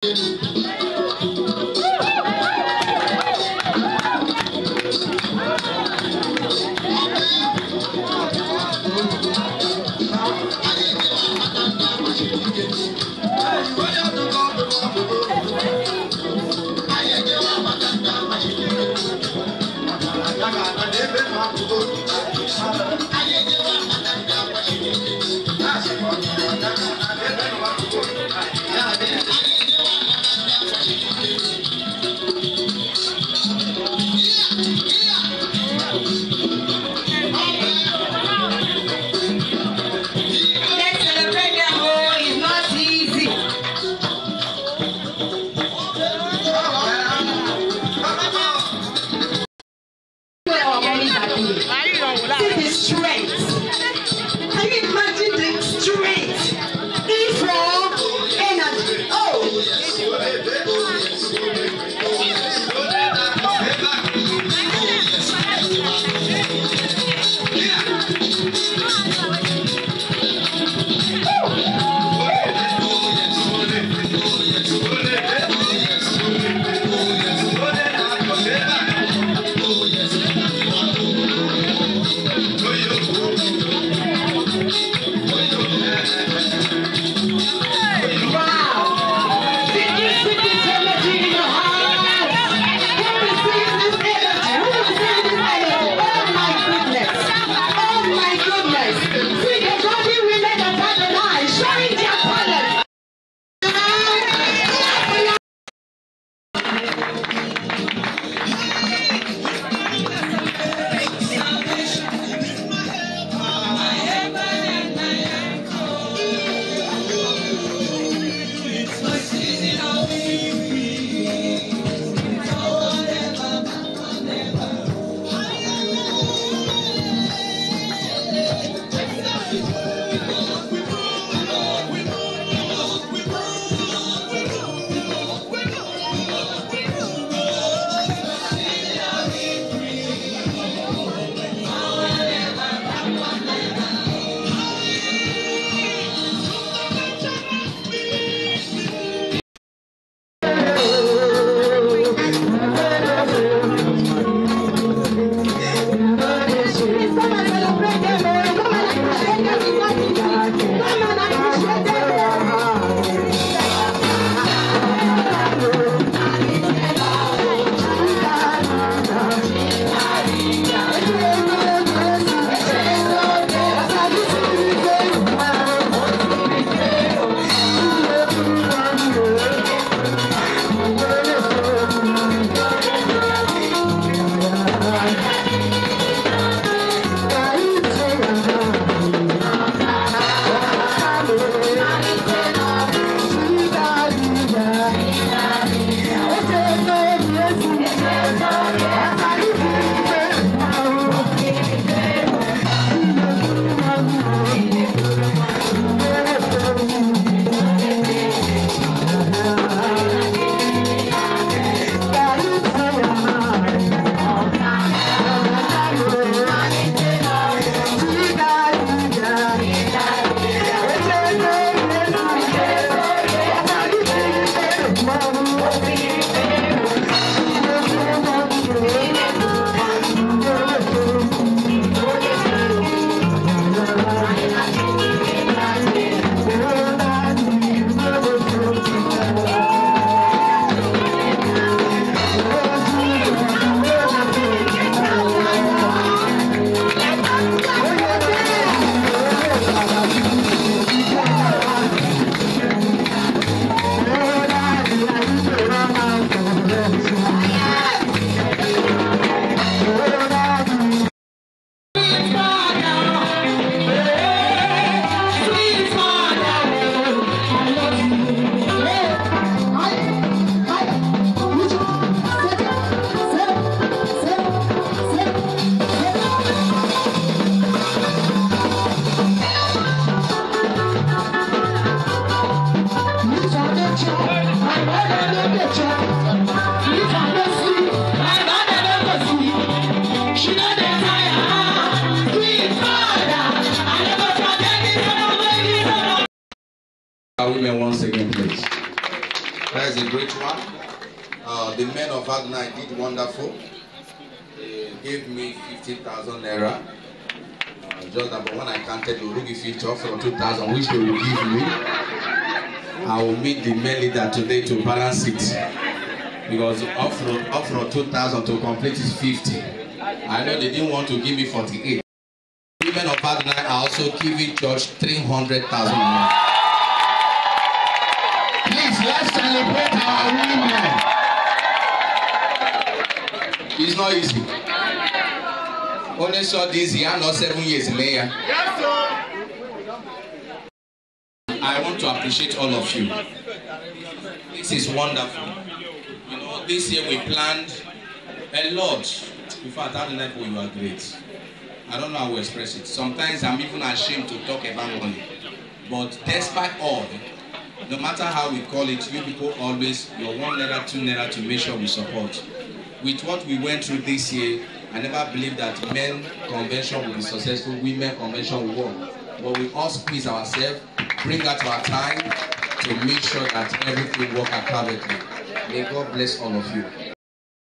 Women once again, please. That is a great one. The men of Wagner did wonderful. They gave me 50,000 naira. Just about when I counted the Urugi feature from 2,000, which they will give me. I will meet the men leader today to balance it. Because up from 2,000 to complete is 50. I know they didn't want to give me 48. Women of Wagner are also giving church 300,000 naira. Please, let's celebrate our women. It's not easy. Only saw this year, not 7 years later. Yes, sir. I want to appreciate all of you. This is wonderful. You know, this year we planned a lot. In fact, at the level you are great. I don't know how to express it. Sometimes I'm even ashamed to talk about money. But despite all, no matter how we call it, you people always, your 1 naira, 2 naira to make sure we support. With what we went through this year, I never believed that men convention will be successful, women convention will work. But we all squeeze ourselves, bring out our time to make sure that everything works out perfectly. May God bless all of you.